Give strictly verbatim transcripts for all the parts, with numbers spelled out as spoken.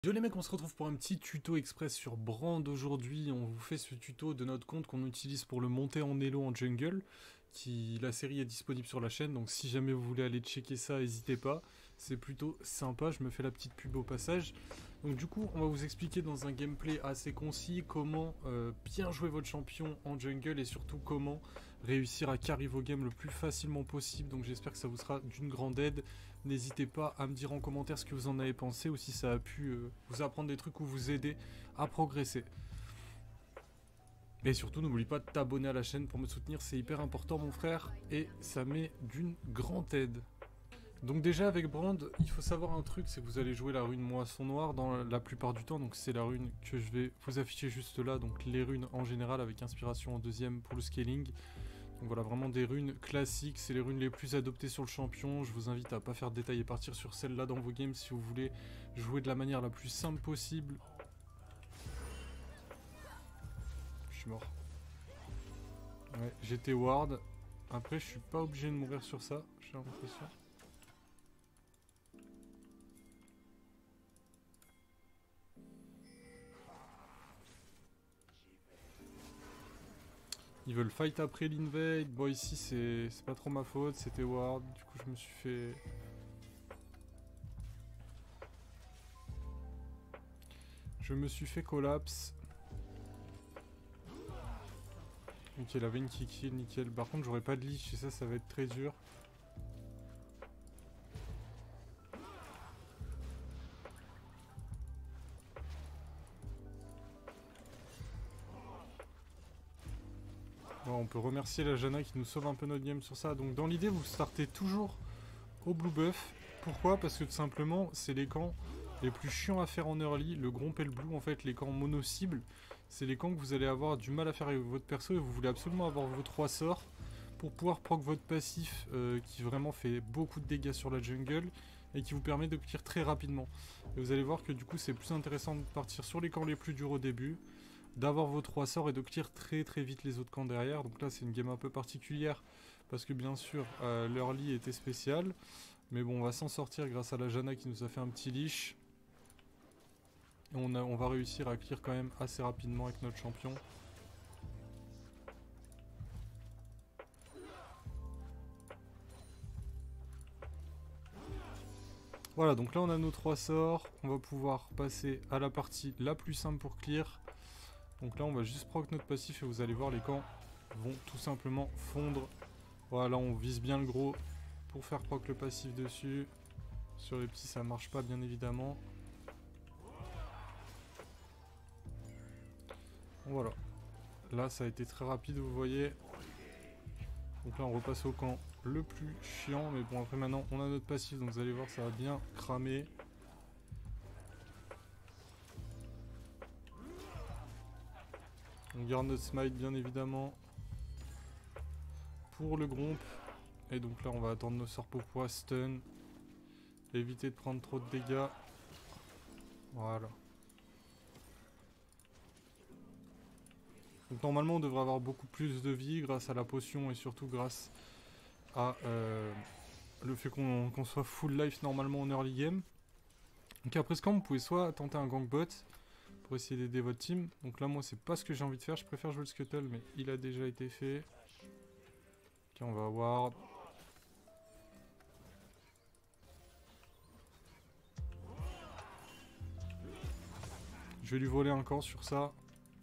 Yo les mecs, on se retrouve pour un petit tuto express sur Brand aujourd'hui. On vous fait ce tuto de notre compte qu'on utilise pour le monter en elo en jungle. Qui, la série est disponible sur la chaîne, donc si jamais vous voulez aller checker ça, n'hésitez pas. C'est plutôt sympa, je me fais la petite pub au passage. Donc du coup, on va vous expliquer dans un gameplay assez concis comment euh, bien jouer votre champion en jungle et surtout comment réussir à carry vos games le plus facilement possible. Donc j'espère que ça vous sera d'une grande aide. N'hésitez pas à me dire en commentaire ce que vous en avez pensé ou si ça a pu euh, vous apprendre des trucs ou vous aider à progresser. Et surtout, n'oublie pas de t'abonner à la chaîne pour me soutenir, c'est hyper important mon frère, et ça m'est d'une grande aide. Donc déjà avec Brand, il faut savoir un truc, c'est que vous allez jouer la rune Moisson Noire dans la plupart du temps, donc c'est la rune que je vais vous afficher juste là, donc les runes en général avec inspiration en deuxième pour le scaling. Donc voilà, vraiment des runes classiques, c'est les runes les plus adoptées sur le champion. Je vous invite à pas faire de détails et partir sur celle-là dans vos games si vous voulez jouer de la manière la plus simple possible. Je suis mort. Ouais, j'étais ward. Après, je suis pas obligé de mourir sur ça, j'ai l'impression. Ils veulent fight après l'invade. Bon, ici, c'est pas trop ma faute, c'était ward. Du coup, je me suis fait... Je me suis fait collapse. Ok, il avait une kill, nickel. Par contre, j'aurais pas de leash et ça, ça va être très dur. Bon, on peut remercier la Janna qui nous sauve un peu notre game sur ça. Donc dans l'idée, vous startez toujours au blue buff. Pourquoi? Parce que tout simplement, c'est les camps les plus chiants à faire en early. Le gromp et le blue, en fait, les camps mono-cibles, c'est les camps que vous allez avoir du mal à faire avec votre perso et vous voulez absolument avoir vos trois sorts pour pouvoir proc votre passif euh, qui vraiment fait beaucoup de dégâts sur la jungle et qui vous permet de clear très rapidement. Et vous allez voir que du coup, c'est plus intéressant de partir sur les camps les plus durs au début, d'avoir vos trois sorts et de clear très très vite les autres camps derrière. Donc là c'est une game un peu particulière parce que bien sûr euh, l'early était spécial, mais bon on va s'en sortir grâce à la Janna qui nous a fait un petit leash. Et on, a, on va réussir à clear quand même assez rapidement avec notre champion. Voilà, donc là on a nos trois sorts, on va pouvoir passer à la partie la plus simple pour clear. Donc là on va juste proc notre passif et vous allez voir les camps vont tout simplement fondre. Voilà, on vise bien le gros pour faire proc le passif dessus. Sur les petits ça marche pas bien évidemment. Voilà. Là ça a été très rapide vous voyez. Donc là on repasse au camp le plus chiant. Mais bon après maintenant on a notre passif donc vous allez voir ça va bien cramer. On garde notre smite bien évidemment. Pour le gromp. Et donc là on va attendre nos sorts pour pouvoir stun. Éviter de prendre trop de dégâts. Voilà. Donc normalement on devrait avoir beaucoup plus de vie grâce à la potion et surtout grâce à euh, le fait qu'on qu'on soit full life normalement en early game. Donc après ce camp vous pouvez soit tenter un gank bot pour essayer d'aider votre team. Donc là moi c'est pas ce que j'ai envie de faire, je préfère jouer le scuttle mais il a déjà été fait. Ok on va ward. Je vais lui voler un camp sur ça.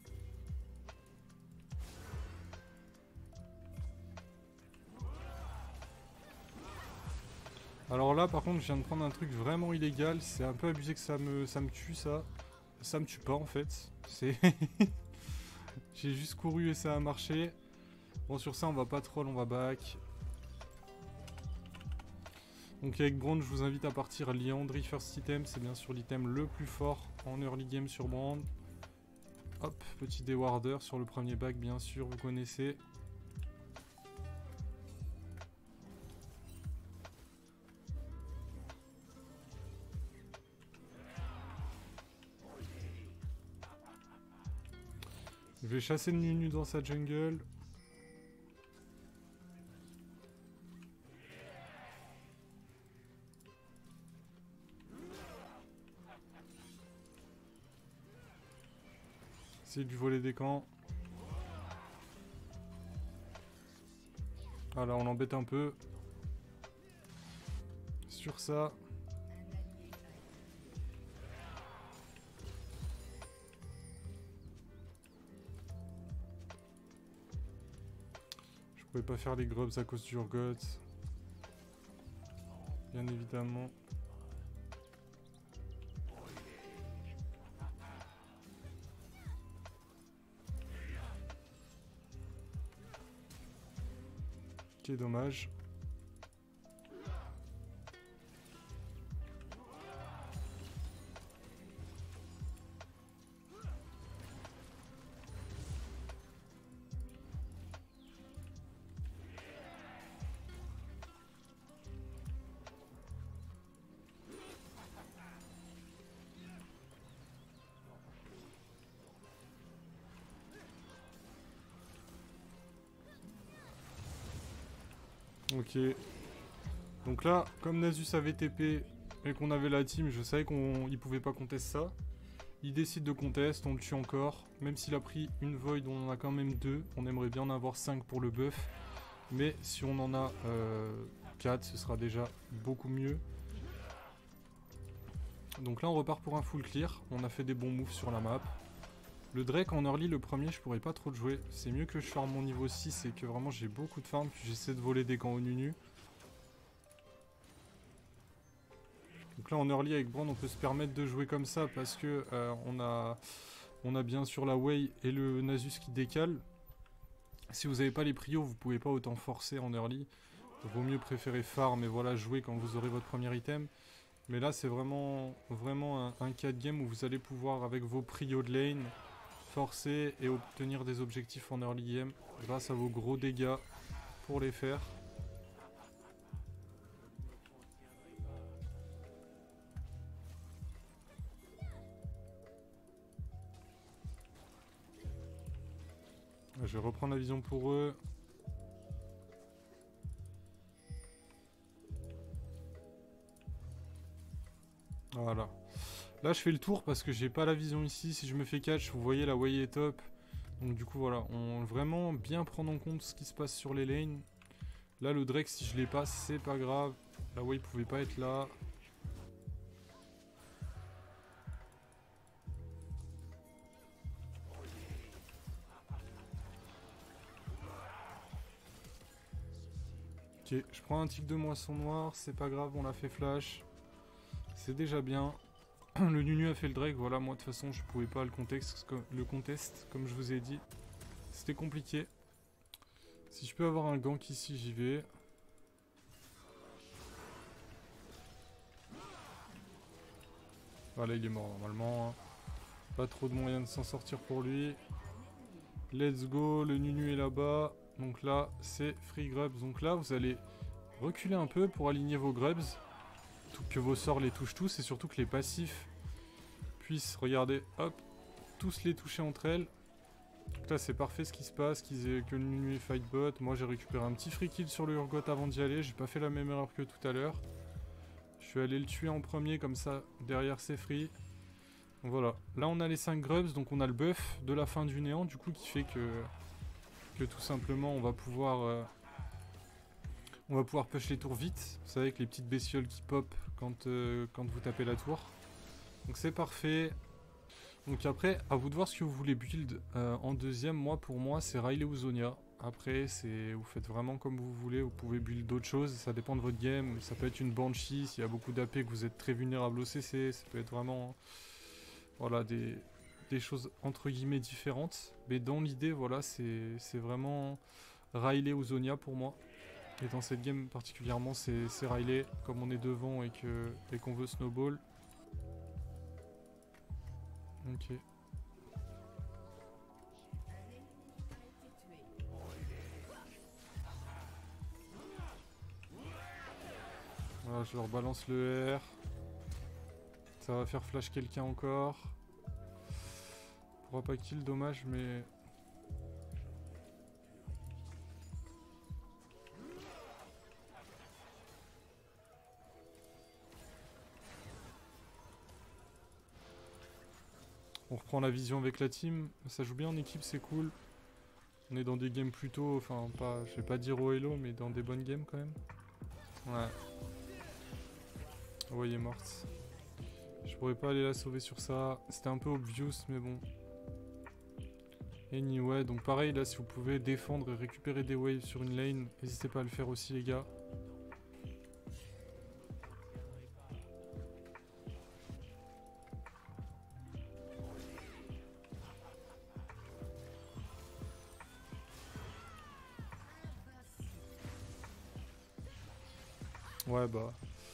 Alors là par contre je viens de prendre un truc vraiment illégal, c'est un peu abusé que ça me, ça me tue ça. Ça me tue pas en fait, c'est... J'ai juste couru et ça a marché. Bon sur ça on va pas troll, on va back. Donc avec Brand je vous invite à partir Liandry First Item, c'est bien sûr l'item le plus fort en early game sur Brand. Hop, petit déwarder sur le premier back bien sûr, vous connaissez. Je vais chasser le Nunu dans sa jungle. Essayer de lui voler des camps. Voilà, on l'embête un peu. Sur ça. Je pouvais pas faire les grubs à cause du Urgot. Bien évidemment. Ok, dommage. Ok. Donc là, comme Nasus avait T P et qu'on avait la team, je savais qu'il pouvait pas contester ça. Il décide de contest, on le tue encore. Même s'il a pris une Void, on en a quand même deux. On aimerait bien en avoir cinq pour le buff. Mais si on en a euh, quatre, ce sera déjà beaucoup mieux. Donc là, on repart pour un full clear. On a fait des bons moves sur la map. Le Drake en early, le premier, je pourrais pas trop le jouer. C'est mieux que je farme mon niveau six et que vraiment j'ai beaucoup de farm. Puis j'essaie de voler des camps au Nunu. Donc là en early avec Brand on peut se permettre de jouer comme ça parce que euh, on, a, on a bien sûr la Wei et le Nasus qui décalent. Si vous n'avez pas les prios, vous pouvez pas autant forcer en early. Il vaut mieux préférer farm et voilà jouer quand vous aurez votre premier item. Mais là c'est vraiment, vraiment un, un cas de game où vous allez pouvoir avec vos prios de lane forcer et obtenir des objectifs en early game grâce à vos gros dégâts pour les faire. Je vais reprendre la vision pour eux. Voilà. Là je fais le tour parce que j'ai pas la vision ici. Si je me fais catch, vous voyez la Wei est top. Donc du coup voilà, on vraiment bien prendre en compte ce qui se passe sur les lanes. Là le Drake si je l'ai pas, c'est pas grave. La Wei pouvait pas être là. Ok, je prends un tic de moisson noire, c'est pas grave, on l'a fait flash. C'est déjà bien. Le Nunu a fait le Drake, voilà, moi de toute façon je pouvais pas le contest, le contest comme je vous ai dit. C'était compliqué. Si je peux avoir un gank ici, j'y vais. Voilà, il est mort normalement. Pas trop de moyens de s'en sortir pour lui. Let's go, le Nunu est là-bas. Donc là, c'est free grubs. Donc là, vous allez reculer un peu pour aligner vos grubs. Tout, que vos sorts les touchent tous et surtout que les passifs puissent, regardez, hop, tous les toucher entre elles. Donc là, c'est parfait ce qui se passe, qu'ils aient, que le Nunu est fight bot. Moi, j'ai récupéré un petit free kill sur le Urgot avant d'y aller. J'ai pas fait la même erreur que tout à l'heure. Je suis allé le tuer en premier, comme ça, derrière c'est free. Donc voilà, là on a les cinq grubs, donc on a le buff de la fin du néant, du coup, qui fait que, que tout simplement on va pouvoir euh, on va pouvoir push les tours vite. Vous savez, avec les petites bestioles qui pop quand, euh, quand vous tapez la tour. Donc c'est parfait. Donc après, à vous de voir ce que vous voulez build euh, en deuxième. Moi, pour moi, c'est Ryley ou Zhonya. Après, c'est vous faites vraiment comme vous voulez. Vous pouvez build d'autres choses, ça dépend de votre game. Ça peut être une Banshee, s'il y a beaucoup d'A P que vous êtes très vulnérable au C C. Ça peut être vraiment... Voilà, des, des choses entre guillemets différentes. Mais dans l'idée, voilà, c'est vraiment Ryley ou Zhonya pour moi. Et dans cette game particulièrement, c'est Ryley, comme on est devant et que et qu'on veut snowball. Ok. Voilà, je leur balance le R. Ça va faire flash quelqu'un encore. Pourra pas kill, dommage, mais... On reprend la vision avec la team. Ça joue bien en équipe, c'est cool. On est dans des games plutôt... Enfin, pas, je vais pas dire au hello, mais dans des bonnes games quand même. Ouais. Ouais, elle est morte. Je pourrais pas aller la sauver sur ça. C'était un peu obvious, mais bon. Anyway, donc pareil, là, si vous pouvez défendre et récupérer des waves sur une lane, n'hésitez pas à le faire aussi, les gars. Ouais, bah...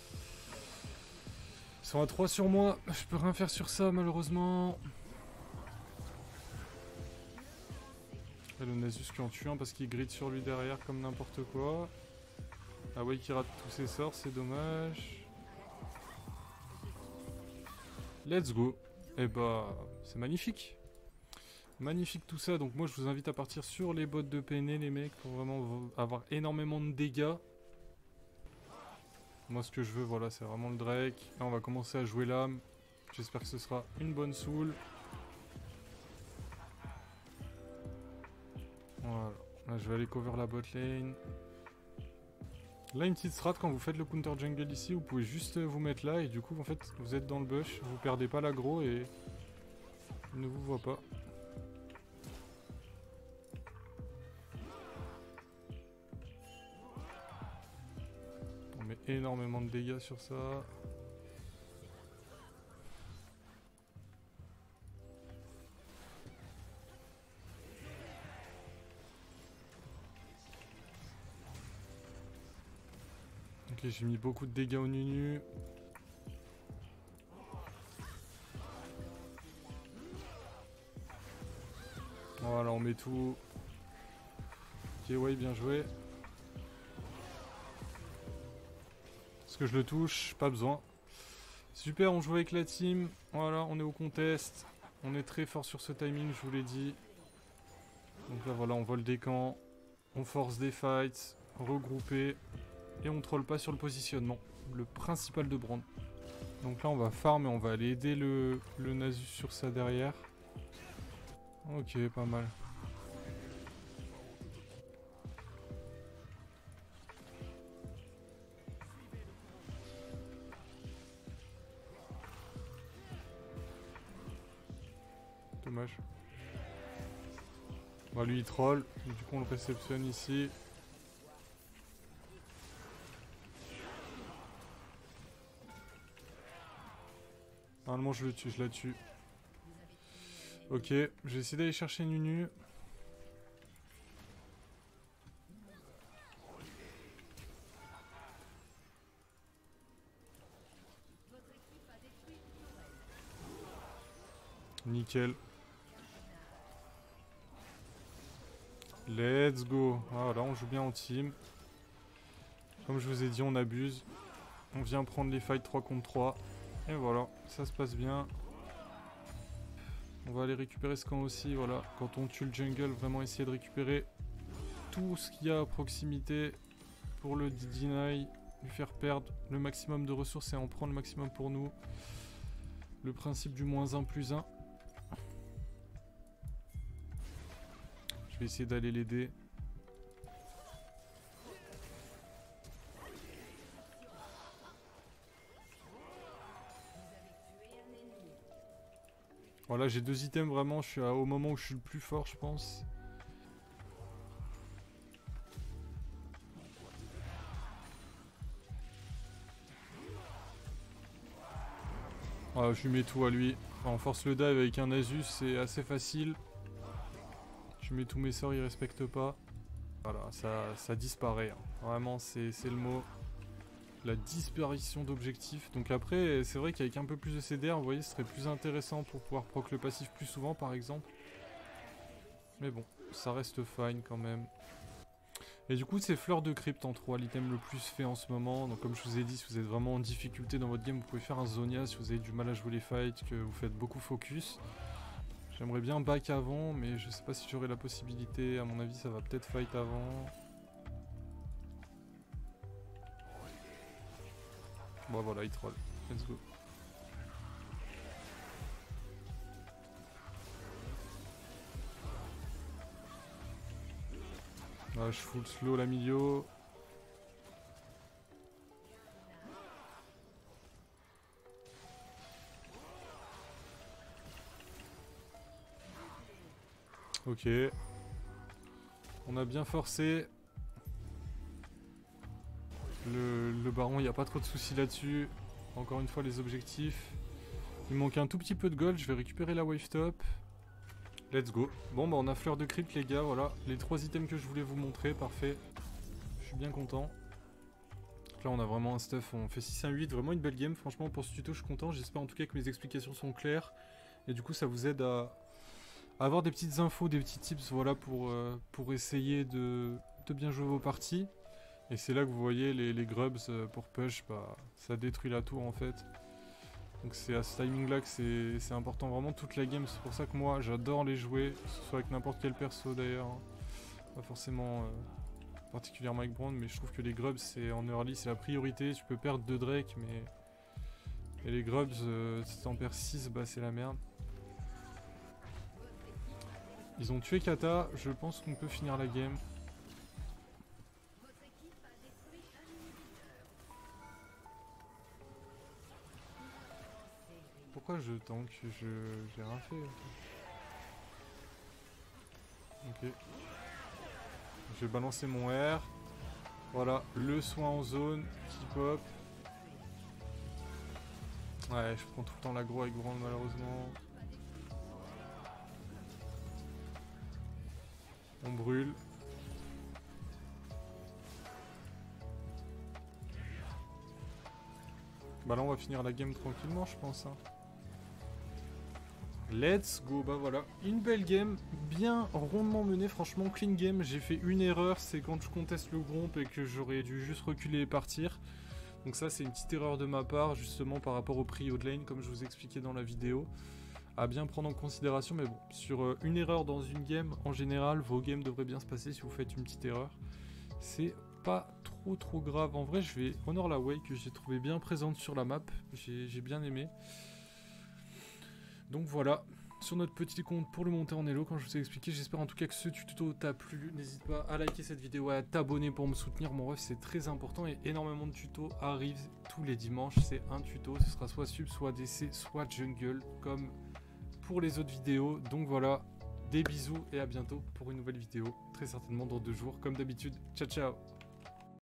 Ils sont à trois sur moi. Je peux rien faire sur ça, malheureusement. Et le Nasus qui en tue un parce qu'il gride sur lui derrière comme n'importe quoi. Ah ouais, qui rate tous ses sorts, c'est dommage. Let's go. Et bah, c'est magnifique. Magnifique tout ça. Donc moi, je vous invite à partir sur les bots de P N E, les mecs, pour vraiment avoir énormément de dégâts. Moi, ce que je veux, voilà, c'est vraiment le Drake. Là, on va commencer à jouer l'âme. J'espère que ce sera une bonne soul. Voilà. Là, je vais aller cover la bot lane. Là, une petite strat, quand vous faites le counter jungle ici, vous pouvez juste vous mettre là et du coup, en fait, vous êtes dans le bush, vous perdez pas l'aggro et il ne vous voit pas. On met énormément de dégâts sur ça. Ok, j'ai mis beaucoup de dégâts au Nunu. Voilà, on met tout. Ok, ouais, bien joué. Est-ce que je le touche? Pas besoin. Super, on joue avec la team. Voilà, on est au contest. On est très fort sur ce timing, je vous l'ai dit. Donc là, voilà, on vole des camps. On force des fights. Regrouper. Et on troll pas sur le positionnement. Le principal de Brand. Donc là, on va farm et on va aller aider le, le Nasus sur ça derrière. Ok, pas mal. Dommage. Bah lui il troll, du coup on le réceptionne ici. Normalement je le tue, je la tue. Ok, je vais essayer d'aller chercher Nunu. Nickel. Let's go. Voilà, on joue bien en team. Comme je vous ai dit, on abuse. On vient prendre les fights trois contre trois. Et voilà, ça se passe bien. On va aller récupérer ce camp aussi, voilà. Quand on tue le jungle, vraiment essayer de récupérer tout ce qu'il y a à proximité pour le deny, lui faire perdre le maximum de ressources et en prendre le maximum pour nous. Le principe du moins un plus un. Je vais essayer d'aller l'aider. Voilà, j'ai deux items vraiment, je suis à, au moment où je suis le plus fort, je pense. Voilà, je lui mets tout à lui. On force le dive avec un Nasus, c'est assez facile. Je mets tous mes sorts, il respecte pas. Voilà, ça, ça disparaît. Hein. Vraiment, c'est le mot. La disparition d'objectifs. Donc après, c'est vrai qu'avec un peu plus de C D R, vous voyez, ce serait plus intéressant pour pouvoir proc le passif plus souvent, par exemple. Mais bon, ça reste fine quand même. Et du coup, c'est Fleur de Crypte en trois, l'item le plus fait en ce moment. Donc comme je vous ai dit, si vous êtes vraiment en difficulté dans votre game, vous pouvez faire un Zonia si vous avez du mal à jouer les fights, que vous faites beaucoup focus. J'aimerais bien back avant, mais je sais pas si j'aurai la possibilité. À mon avis, ça va peut-être fight avant. Bon voilà, il troll. Let's go. Là, je full slow la milieu. Ok. On a bien forcé. Le, le baron, il n'y a pas trop de soucis là-dessus. Encore une fois, les objectifs. Il manque un tout petit peu de gold. Je vais récupérer la wave top. Let's go. Bon, bah on a fleur de crypte, les gars. Voilà. Les trois items que je voulais vous montrer. Parfait. Je suis bien content. Là, on a vraiment un stuff. On fait six un huit. Vraiment une belle game. Franchement, pour ce tuto, je suis content. J'espère en tout cas que mes explications sont claires. Et du coup, ça vous aide à... avoir des petites infos, des petits tips, voilà, pour, euh, pour essayer de, de bien jouer vos parties. Et c'est là que vous voyez les, les grubs euh, pour push, bah, ça détruit la tour en fait. Donc c'est à ce timing là que c'est important, vraiment toute la game. C'est pour ça que moi j'adore les jouer, que ce soit avec n'importe quel perso d'ailleurs. Hein. Pas forcément euh, particulièrement avec Braun, mais je trouve que les grubs c'est en early, c'est la priorité. Tu peux perdre deux Drake, mais... Et les grubs, euh, si t'en perds six, bah c'est la merde. Ils ont tué Kata, je pense qu'on peut finir la game. Pourquoi je tank? Je j'ai rien fait. Ok. Je vais balancer mon R. Voilà, le soin en zone qui pop. Ouais, je prends tout le temps l'aggro avec Braun malheureusement. On brûle. Bah là on va finir la game tranquillement je pense. Hein. Let's go, bah voilà. Une belle game, bien rondement menée, franchement clean game. J'ai fait une erreur, c'est quand je conteste le gromp et que j'aurais dû juste reculer et partir. Donc ça c'est une petite erreur de ma part justement par rapport au prix de lane comme je vous expliquais dans la vidéo. À bien prendre en considération, mais bon, sur euh, une erreur dans une game, en général, vos games devraient bien se passer si vous faites une petite erreur. C'est pas trop trop grave. En vrai, je vais honor la Wei que j'ai trouvé bien présente sur la map. J'ai bien aimé. Donc voilà, sur notre petit compte pour le monter en elo, quand je vous ai expliqué. J'espère en tout cas que ce tuto t'a plu. N'hésite pas à liker cette vidéo et à t'abonner pour me soutenir. Mon ref, c'est très important et énormément de tutos arrivent tous les dimanches. C'est un tuto, ce sera soit sub, soit D C, soit jungle, comme pour les autres vidéos. Donc voilà, des bisous et à bientôt pour une nouvelle vidéo, très certainement dans deux jours comme d'habitude. Ciao ciao.